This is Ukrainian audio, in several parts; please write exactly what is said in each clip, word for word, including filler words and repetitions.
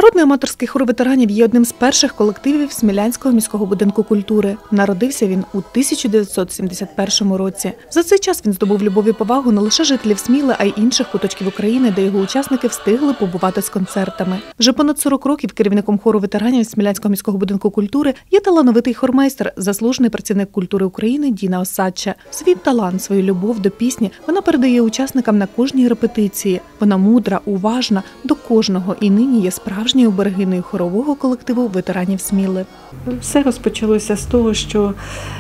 Народний аматорський хор ветеранів є одним з перших колективів Смілянського міського будинку культури. Народився він у тисяча дев'ятсот сімдесят першому році. За цей час він здобув любов і повагу не лише жителів Сміли, а й інших куточків України, де його учасники встигли побувати з концертами. Вже понад сорок років керівником хору ветеранів Смілянського міського будинку культури є талановитий хормейстер, заслужений працівник культури України Діна Осадча. Свій талант, свою любов до пісні вона передає учасникам на кожній репетиції. Вона мудра, уважна до кожного і нині є справжньою берегиною хорового колективу ветеранів Сміли. Все розпочалося з того, що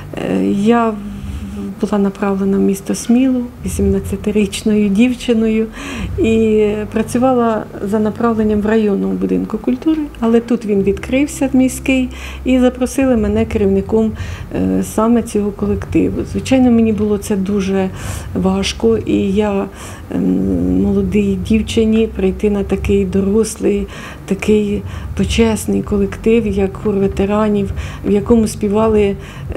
я була направлена в місто Смілу вісімнадцятирічною дівчиною і працювала за направленням в районному будинку культури, але тут він відкрився міський і запросили мене керівником саме цього колективу. Звичайно, мені було це дуже важко, і я молодій дівчині прийти на такий дорослий, такий почесний колектив, як хор ветеранів, в якому співали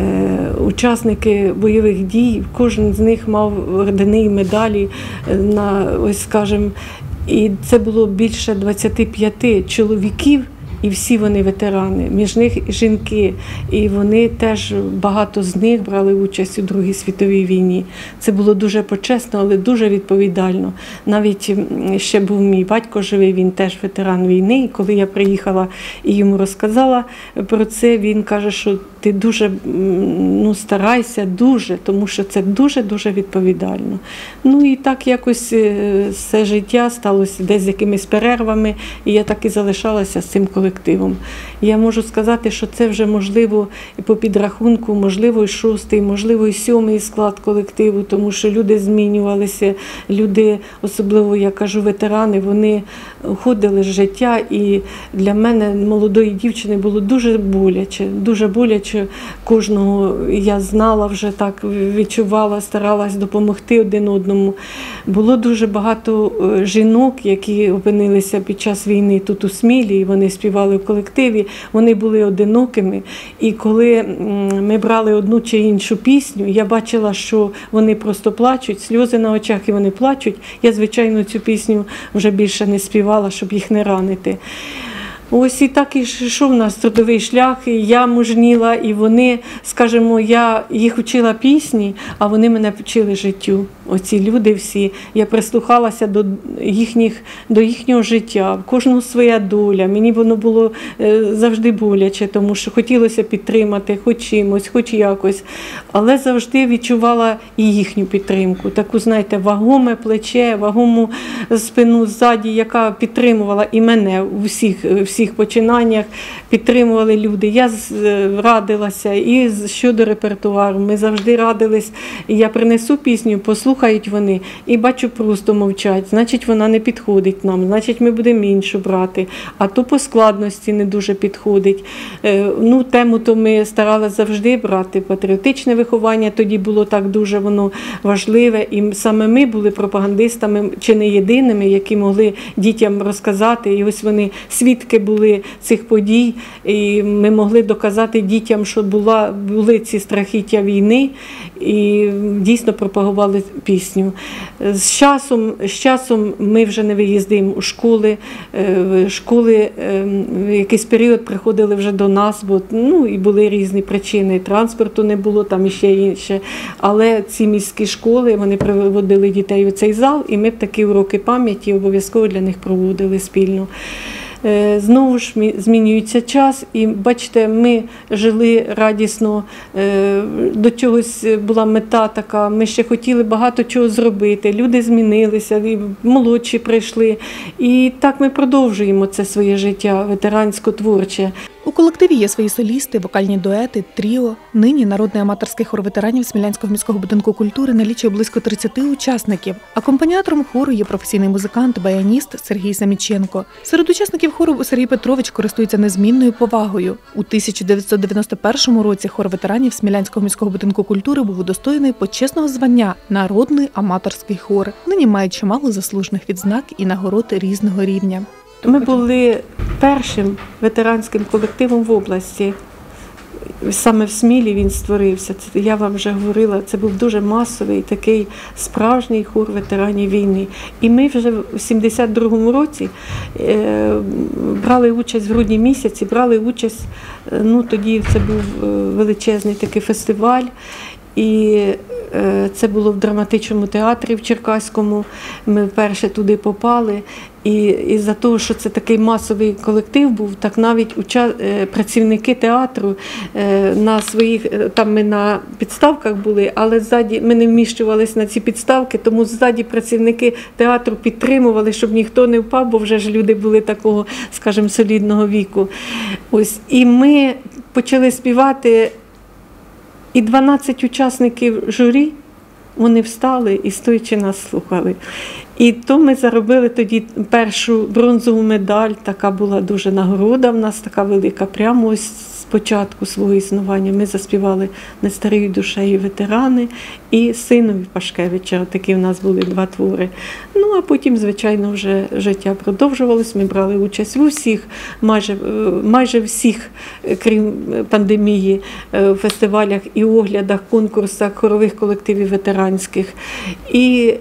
учасники бойових дій. Кожен з них мав ордени і медалі на, ось скажем, і це було більше двадцяти п'яти чоловіків. І всі вони ветерани, між них жінки, і вони теж, багато з них брали участь у Другій світовій війні. Це було дуже почесно, але дуже відповідально. Навіть ще був мій батько живий, він теж ветеран війни, і коли я приїхала і йому розказала про це, він каже, що ти дуже ну, старайся, дуже, тому що це дуже-дуже відповідально. Ну і так якось все життя сталося десь з якимись перервами, і я так і залишалася з цим колективом. Я можу сказати, що це вже можливо по підрахунку, можливо і шостий, можливо і сьомий склад колективу, тому що люди змінювалися, люди, особливо, я кажу, ветерани, вони уходили з життя, і для мене, молодої дівчини, було дуже боляче, дуже боляче. Кожного я знала вже так, відчувала, старалась допомогти один одному. Було дуже багато жінок, які опинилися під час війни тут у Смілі, і вони співали в колективі, вони були одинокими. І коли ми брали одну чи іншу пісню, я бачила, що вони просто плачуть, сльози на очах, і вони плачуть. Я, звичайно, цю пісню вже більше не співала, щоб їх не ранити. Ось і так і йшов у нас трудовий шлях, і я мужніла, і вони, скажімо, я їх вчила пісні, а вони мене вчили життю. Оці люди всі, я прислухалася до їхніх, до їхнього життя, в кожного своя доля. Мені воно було завжди боляче, тому що хотілося підтримати хоч чимось, хоч якось, але завжди відчувала і їхню підтримку, таку, знаєте, вагоме плече, вагому спину ззаді, яка підтримувала і мене у всіх, всіх починаннях, підтримували люди. Я радилася і щодо репертуару, ми завжди радились, я принесу пісню, послухають вони, і бачу, просто мовчать, значить вона не підходить нам, значить ми будемо іншу брати, а то по складності не дуже підходить. Ну, тему то ми старалися завжди брати, патріотичне виховання тоді було так дуже воно важливе, і саме ми були пропагандистами, чи не єдиними, які могли дітям розказати, і ось вони свідки були цих подій, і ми могли доказати дітям, що була, були ці страхіття війни, і дійсно пропагували пісню. З часом, з часом ми вже не виїздимо у школи, школи в якийсь період приходили вже до нас, бо ну, і були різні причини, транспорту не було, там іще інше, але ці міські школи, вони приводили дітей у цей зал, і ми б такі уроки пам'яті обов'язково для них проводили спільно. Знову ж змінюється час, і бачите, ми жили радісно, до чогось була мета така, ми ще хотіли багато чого зробити, люди змінилися, і молодші прийшли, і так ми продовжуємо це своє життя ветерансько-творче. У колективі є свої солісти, вокальні дуети, тріо. Нині народний аматорський хор ветеранів Смілянського міського будинку культури налічує близько тридцяти учасників. Акомпаніатором хору є професійний музикант, баяніст Сергій Саміченко. Серед учасників хору Сергій Петрович користується незмінною повагою. У тисяча дев'ятсот дев'яносто першому році хор ветеранів Смілянського міського будинку культури був удостоєний почесного звання «Народний аматорський хор». Нині має чимало заслужених відзнак і нагород різного рівня. Ми були першим ветеранським колективом в області. саме в Смілі він створився. Це, я вам вже говорила, це був дуже масовий, такий справжній хор ветеранів війни. І ми вже в сімдесят другому році е, брали участь в грудні місяці, брали участь, ну тоді це був величезний такий фестиваль. І це було в драматичному театрі в Черкаському, ми вперше туди попали. І із-за того, що це такий масовий колектив був, так навіть уча... працівники театру на своїх, там ми на підставках були, але ззаді ми не вміщувалися на ці підставки, тому ззаді працівники театру підтримували, щоб ніхто не впав, бо вже ж люди були такого, скажімо, солідного віку. Ось. І ми почали співати. І дванадцять учасників журі, вони встали і стоячи нас слухали. І то ми заробили тоді першу бронзову медаль, така була дуже нагорода в нас, така велика, прямо ось з початку свого існування. Ми заспівали «Не старію душею ветерани» і «Синові Пашкевича», такі в нас були два твори. Ну, а потім, звичайно, вже життя продовжувалось, ми брали участь у всіх, майже, майже всіх, крім пандемії, фестивалях і оглядах, конкурсах хорових колективів ветеранських, і,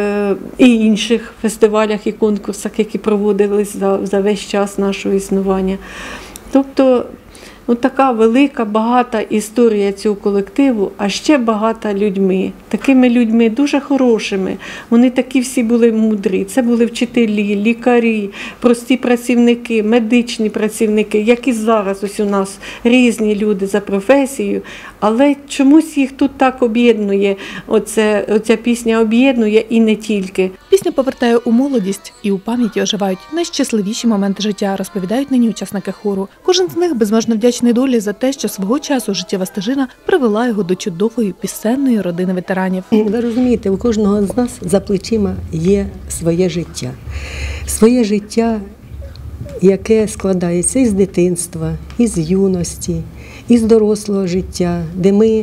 і інших фестивалях і конкурсах, які проводились за, за весь час нашого існування. Тобто, ну, така велика, багата історія цього колективу, а ще багата людьми. Такими людьми дуже хорошими. Вони такі всі були мудрі. Це були вчителі, лікарі, прості працівники, медичні працівники, як і зараз ось у нас різні люди за професією. Але чомусь їх тут так об'єднує, оце, оця пісня об'єднує і не тільки. Пісня повертає у молодість і у пам'яті оживають найщасливіші моменти життя, розповідають нині учасники хору. Кожен з них безмежно вдячний долі за те, що свого часу життєва стежина привела його до чудової пісенної родини ветеранів. Ви розумієте, у кожного з нас за плечима є своє життя. Своє життя, яке складається із дитинства, із юності, із дорослого життя, де ми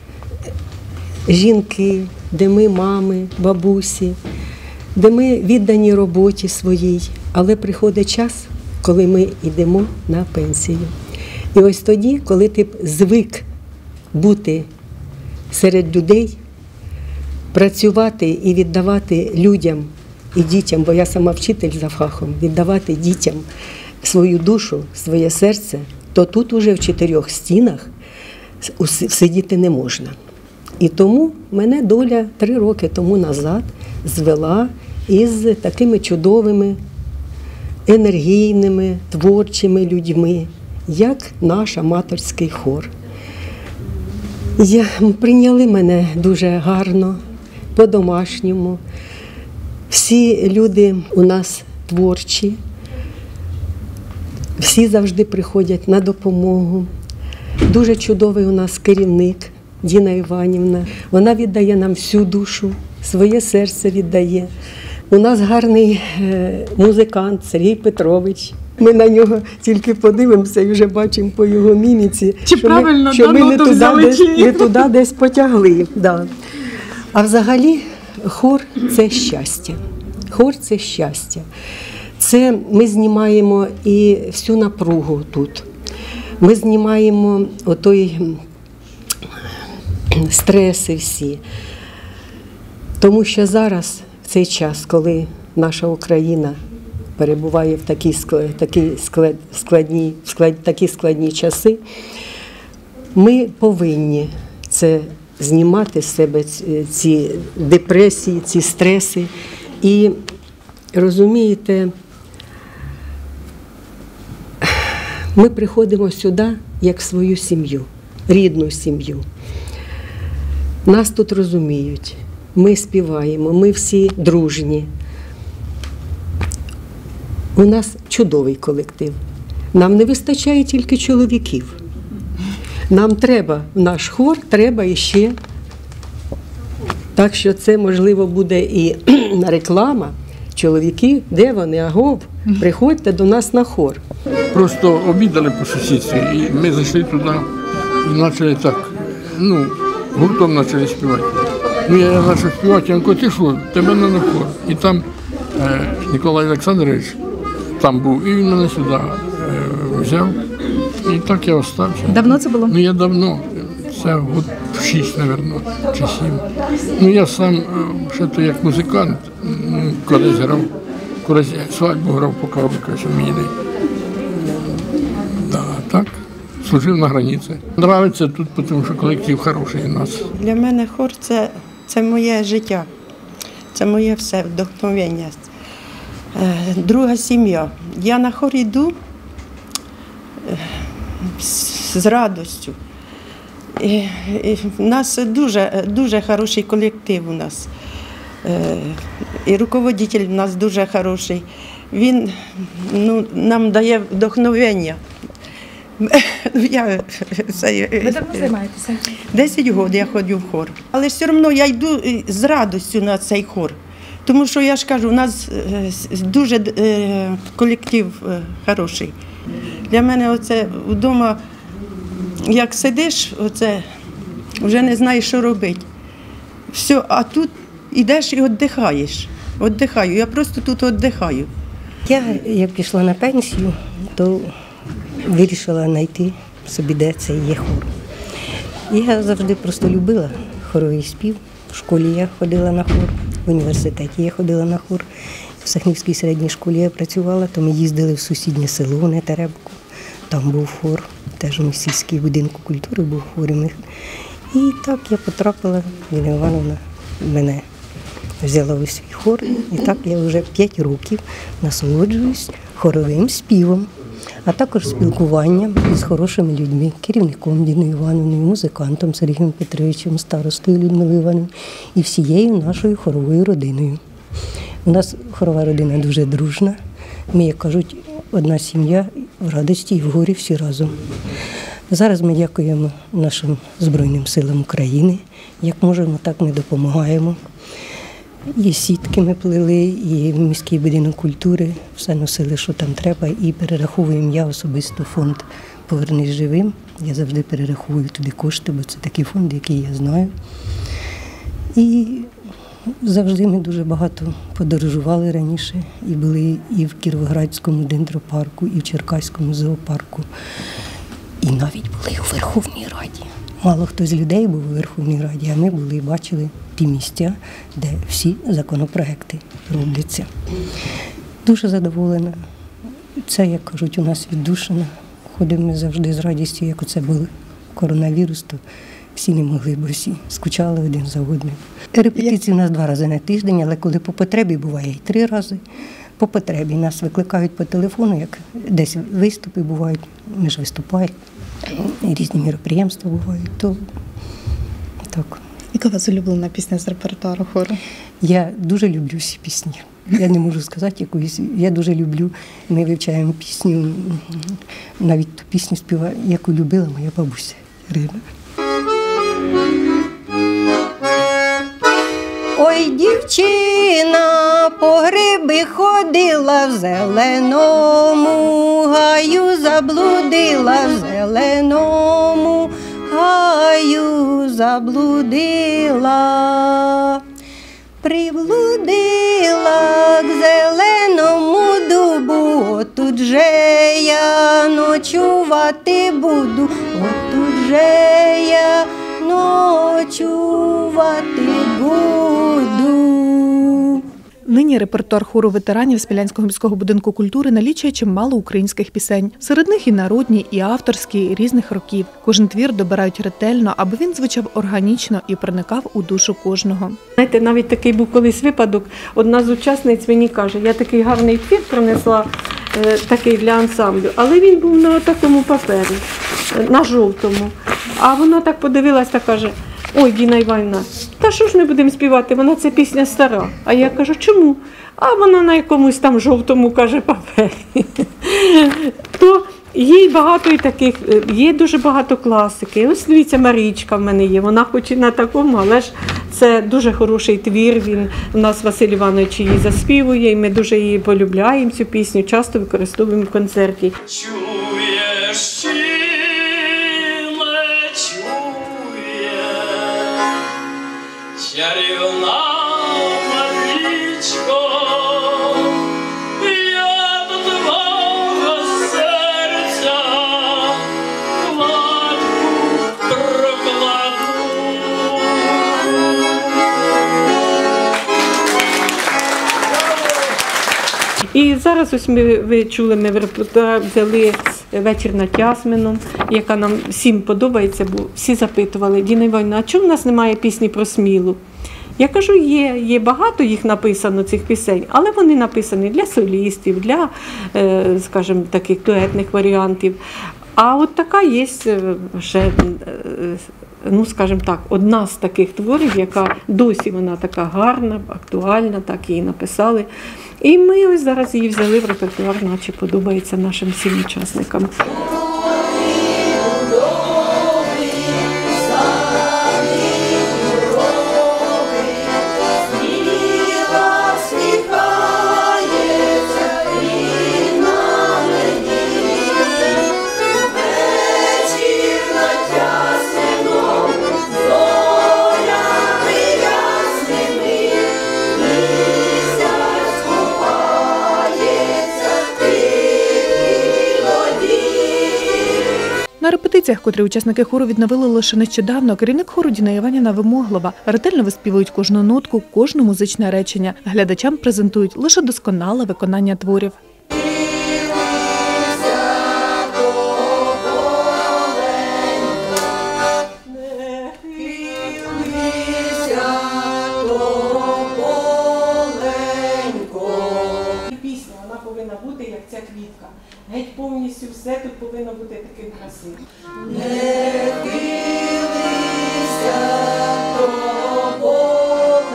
жінки, де ми мами, бабусі, де ми віддані роботі своїй, але приходить час, коли ми йдемо на пенсію. І ось тоді, коли ти звик бути серед людей, працювати і віддавати людям і дітям, бо я сама вчитель за фахом, віддавати дітям свою душу, своє серце, то тут уже в чотирьох стінах сидіти не можна. І тому мене доля три роки тому назад звела із такими чудовими, енергійними, творчими людьми, як наш аматорський хор. Я, прийняли мене дуже гарно, по-домашньому. Всі люди у нас творчі, всі завжди приходять на допомогу. Дуже чудовий у нас керівник Діна Іванівна. Вона віддає нам всю душу, своє серце віддає. У нас гарний музикант Сергій Петрович. Ми на нього тільки подивимося і вже бачимо по його міміці, чи що правильно, ми, що да, ми не, туди взяли, десь, чи ні? не туди десь потягли. Да. А взагалі хор – це щастя. Хор – це щастя. Це ми знімаємо і всю напругу тут. Ми знімаємо отой стреси всі. Тому що зараз, в цей час, коли наша Україна перебуває в такі складні, складні, складні, такі складні часи, ми повинні це знімати з себе, ці депресії, ці стреси. І, розумієте, ми приходимо сюди як в свою сім'ю, рідну сім'ю. Нас тут розуміють, ми співаємо, ми всі дружні. У нас чудовий колектив. Нам не вистачає тільки чоловіків. Нам треба, в наш хор треба іще. Так що це, можливо, буде і реклама. Чоловіки, де вони? Агов, приходьте до нас на хор. Просто обідали по сусідстві, і ми зайшли туди і почали так, ну, гуртом почали співати. Ну, я почав співати, Янко, ти що, тебе не на хор. І там е, Ніколай Олександрович там був, і він мене сюди е, взяв І так я остався. Давно це було? Ну я давно, це от шість, мабуть, чи сім. Ну я сам ще то як музикант, ну, колись грав, колись свадьбу грав по кавиках, мені. Да, так, служив на границі. Нравиться тут, тому що колектив хороший у нас. Для мене хор це, це моє життя, це моє все вдохновення. Е, Друга сім'я. Я на хор йду е, з, з радістю. І, і в нас дуже, дуже хороший колектив у нас. Е, І руководитель у нас дуже хороший. Він ну, нам дає вдохновення. Я, це, Ви давно займаєтеся? десять років я ходжу в хор. Але все одно я йду з радістю на цей хор. Тому що я ж кажу, у нас дуже колектив хороший. Для мене оце вдома, як сидиш, оце, вже не знаєш, що робити. Все, а тут йдеш і віддихаєш. Віддихаю. Я просто тут віддихаю. Я, як пішла на пенсію, то вирішила знайти собі, де це є хор. Я завжди просто любила хоровий спів. В школі я ходила на хор, в університеті я ходила на хор. В Сахнівській середній школі я працювала, то ми їздили в сусіднє село, Нетеребку. Там був хор, теж у сільській будинку культури був хор. І так я потрапила, Ліна Івановна мене взяла у свій хор. І так я вже п'ять років насолоджуюсь хоровим співом, а також спілкуванням із хорошими людьми, керівником Ліною Івановною, музикантом Сергієм Петровичем, старостою Людмилою Івановною і всією нашою хоровою родиною. У нас хорова родина дуже дружна. Ми, як кажуть, одна сім'я в радості і в горі всі разом. Зараз ми дякуємо нашим Збройним силам України. Як можемо, так ми допомагаємо. І сітки ми плели, і в міський будинок культури все носили, що там треба, і перераховуємо я особисто фонд «Повернись живим». Я завжди перераховую туди кошти, бо це такий фонд, який я знаю. І завжди ми дуже багато подорожували раніше, і були і в Кіровоградському дендропарку, і в Черкаському зоопарку, і навіть були у Верховній Раді. Мало хто з людей був у Верховній Раді, а ми були і бачили ті місця, де всі законопроекти робляться. Дуже задоволена. Це, як кажуть, у нас віддушина. Ходимо ми завжди з радістю, як оце був коронавірус, то всі не могли, бо всі скучали один за одним. Репетиції у нас два рази на тиждень, але коли по потребі буває і три рази. По потребі нас викликають по телефону, як десь виступи бувають, ми ж виступаємо, і різні міроприємства бувають, то так. Яка у вас улюблена пісня з репертуару хору? Я дуже люблю всі пісні. Я не можу сказати якоїсь. Я дуже люблю, ми вивчаємо пісню, навіть ту пісню співає, яку любила моя бабуся Ірина. Ой, дівчина по гриби ходила, в зеленому гаю заблудила, в зеленому гаю заблудила. Приблудила к зеленому дубу, отут же я ночувати буду, отут же я ночувати буду. Нині репертуар хору ветеранів Смілянського міського будинку культури налічує чимало українських пісень. Серед них і народні, і авторські, і різних років. Кожен твір добирають ретельно, аби він звучав органічно і проникав у душу кожного. Знаєте, навіть такий був колись випадок. Одна з учасниць мені каже, я такий гарний твір принесла, е, такий для ансамблю, але він був на такому папері, на жовтому. А вона так подивилась та каже, ой, Діна Іванівна, та що ж ми будемо співати, вона це пісня стара. А я кажу, чому? А вона на якомусь там жовтому, каже, папері. То є багато і таких, є дуже багато класики. Ось дивіться, Марічка в мене є, вона хоч і на такому, але ж це дуже хороший твір, він у нас Василь Іванович її заспівує, і ми дуже її полюбляємо, цю пісню, часто використовуємо в концерті. Чуєш, чує, чарівна Марічко, я до твого серця І зараз ось ми, ви чули, ми в репертуар взяли «Вечір над Тясмином», яка нам всім подобається, бо всі запитували: Діна Іванівна, а чому в нас немає пісні про Смілу? Я кажу, є, є багато їх написано, цих пісень, але вони написані для солістів, для, скажімо, таких дуетних варіантів. А от така є ще, ну, скажімо так, одна з таких творів, яка досі вона така гарна, актуальна, так її написали. І ми ось зараз її взяли в репертуар, наче подобається нашим всім учасникам. На репетиціях, котрі учасники хору відновили лише нещодавно, керівник хору Діна Іванівна вимоглива. Ретельно виспівують кожну нотку, кожне музичне речення. Глядачам презентують лише досконале виконання творів. Пісня, вона повинна бути, як ця квітка. Геть повністю все тут повинно бути таким красивим. Не хилися тополенько,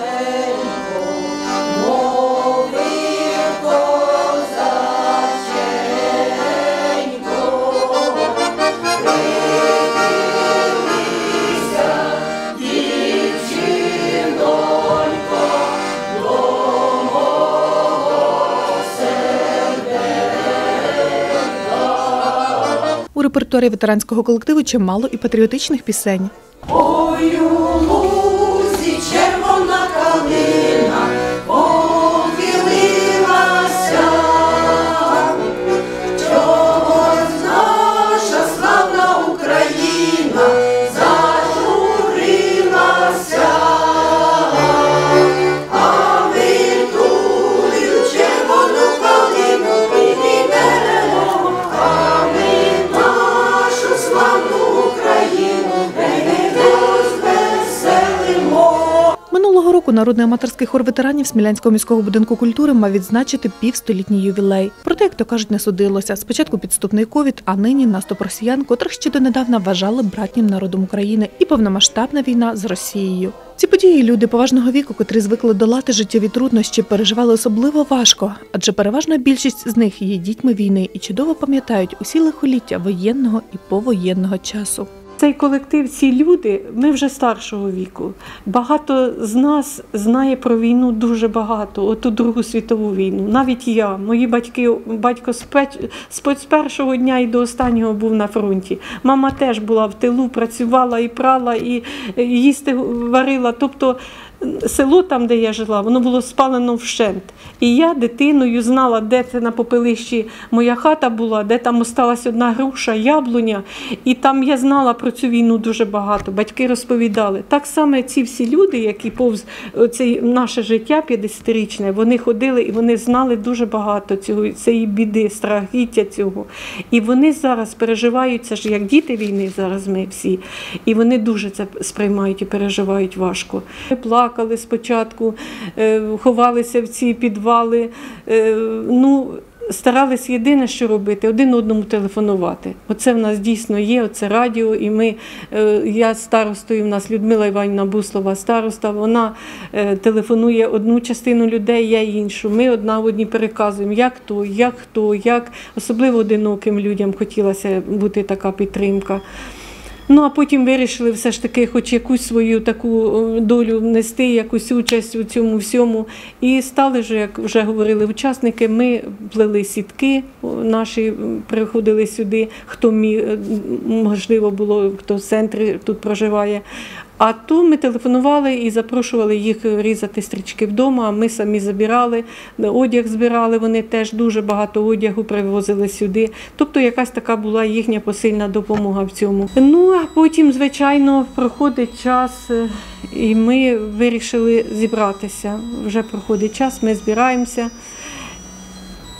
мовив козаченько, прихилися, дівчинонько, до мого У репертуарі ветеранського колективу чимало і патріотичних пісень. Ой, у лузі червона калина похилилася, чогось наша славна Україна зажурилася, а ми тую червону калину підіймемо, а ми нашу славну Україну розвеселимо. Минулого року народний аматорський хор ветеранів Смілянського міського будинку культури мав відзначити півстолітній ювілей. Проте, як то кажуть, не судилося. Спочатку підступний ковід, а нині наступ росіян, котрих ще донедавна вважали братнім народом України, і повномасштабна війна з Росією. Ці події люди поважного віку, котрі звикли долати життєві труднощі, переживали особливо важко, адже переважна більшість з них є дітьми війни і чудово пам'ятають усі лихоліття воєнного і повоєнного часу. Цей колектив, ці люди, ми вже старшого віку. Багато з нас знає про війну дуже багато, оту Другу світову війну. Навіть я, мої батьки, батько з, печ, з першого дня і до останнього був на фронті. Мама теж була в тилу, працювала і прала, і їсти варила. Тобто село там, де я жила, воно було спалено вщент. І я дитиною знала, де це на попелищі моя хата була, де там осталась одна груша, яблуня. І там я знала про цю війну дуже багато. Батьки розповідали. Так само ці всі люди, які повз це наше життя п'ятдесятирічне, вони ходили і вони знали дуже багато цього, цієї біди, страхіття цього. І вони зараз переживають, це ж як діти війни зараз ми всі. І вони дуже це сприймають і переживають важко. Ми плакали спочатку, ховалися в ці підвали, ну, старались єдине, що робити, один одному телефонувати. Оце в нас дійсно є, оце радіо, і ми, я старостою, в нас Людмила Іванівна Буслова староста, вона телефонує одну частину людей, я іншу. Ми одна одній переказуємо, як то, як хто, як, особливо одиноким людям хотілося бути така підтримка. Ну, а потім вирішили все ж таки хоч якусь свою таку долю внести, якусь участь у цьому всьому. І стали ж, як вже говорили учасники, ми плели сітки, наші приходили сюди, хто міг, можливо було, хто в центрі тут проживає. А то ми телефонували і запрошували їх різати стрічки вдома, а ми самі забирали, одяг збирали, вони теж дуже багато одягу привозили сюди. Тобто якась така була їхня посильна допомога в цьому. Ну, а потім, звичайно, проходить час, і ми вирішили зібратися. Вже проходить час, ми збираємося.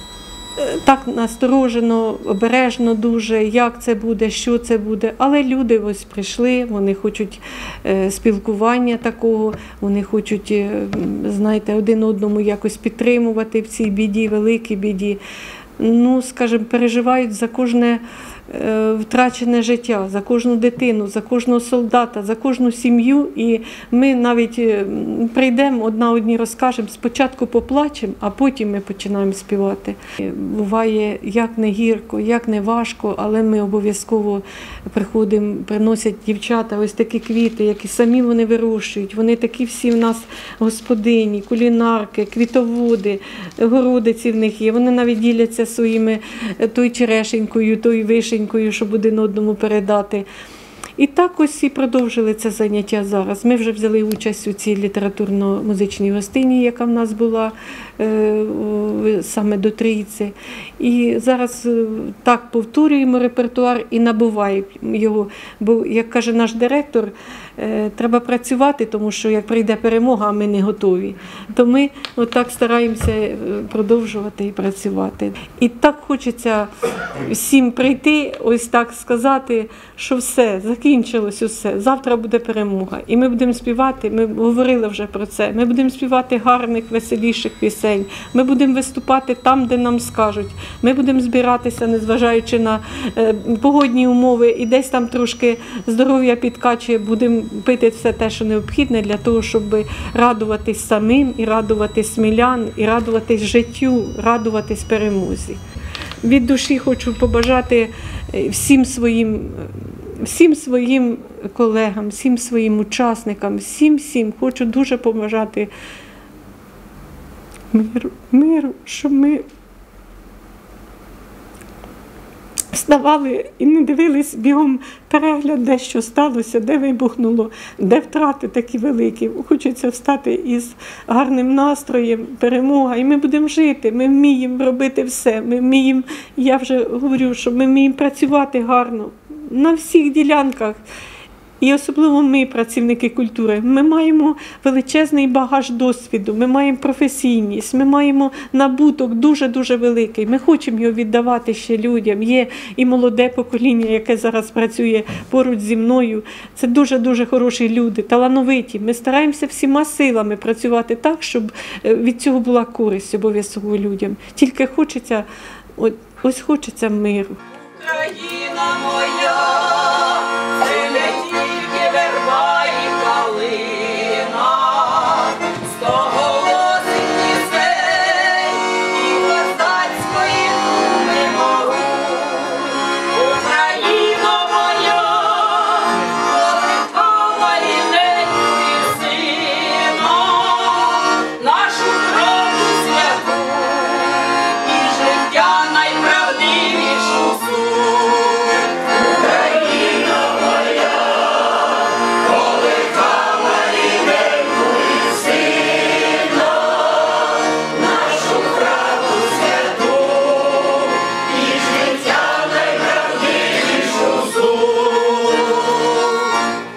так насторожено, обережно дуже, як це буде, що це буде. Але люди ось прийшли, вони хочуть спілкування такого, вони хочуть, знаєте, один одному якось підтримувати в цій біді, великій біді. Ну, скажімо, переживають за кожне втрачене життя, за кожну дитину, за кожного солдата, за кожну сім'ю. І ми навіть прийдемо, одна одній розкажемо, спочатку поплачемо, а потім ми починаємо співати. Буває, як не гірко, як не важко, але ми обов'язково приходимо, приносять дівчата ось такі квіти, які самі вони вирощують. Вони такі всі в нас господині, кулінарки, квітоводи, городиці в них є. Вони навіть діляться своїми той черешенькою, той вишенькою, щоб один одному передати. І так ось і продовжили це заняття зараз. Ми вже взяли участь у цій літературно-музичній гостині, яка в нас була саме до Трійці. І зараз так повторюємо репертуар і набуваємо його. Бо, як каже наш директор, треба працювати, тому що як прийде перемога, а ми не готові. То ми отак стараємося продовжувати і працювати. І так хочеться всім прийти, ось так сказати, що все, закінчилось усе, завтра буде перемога. І ми будемо співати, ми говорили вже про це, ми будемо співати гарних, веселіших пісень, ми будемо виступати там, де нам скажуть, ми будемо збиратися, незважаючи на е, погодні умови, і десь там трошки здоров'я підкачує, будемо пити все те, що необхідне для того, щоб радуватись самим, і радуватись смілян, і радуватись життю, радуватись перемозі. Від душі хочу побажати всім своїм, всім своїм колегам, всім своїм учасникам, всім-всім хочу дуже побажати миру, миру, щоб ми вставали і не дивились бігом перегляд, де що сталося, де вибухнуло, де втрати такі великі. Хочеться встати із гарним настроєм, перемога. І ми будемо жити, ми вміємо робити все. Ми вміємо, я вже говорю, що ми вміємо працювати гарно на всіх ділянках. І особливо ми, працівники культури, ми маємо величезний багаж досвіду, ми маємо професійність, ми маємо набуток дуже-дуже великий. Ми хочемо його віддавати ще людям. Є і молоде покоління, яке зараз працює поруч зі мною. Це дуже-дуже хороші люди, талановиті. Ми стараємося всіма силами працювати так, щоб від цього була користь обов'язково людям. Тільки хочеться, ось хочеться миру. Україна моя!